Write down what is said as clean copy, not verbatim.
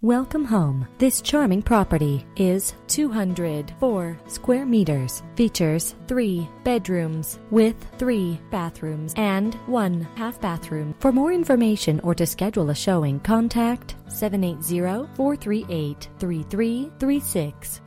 Welcome home. This charming property is 204 square meters, features 3 bedrooms with 3 bathrooms and 1 half bathroom. For more information or to schedule a showing, contact 780-438-3336.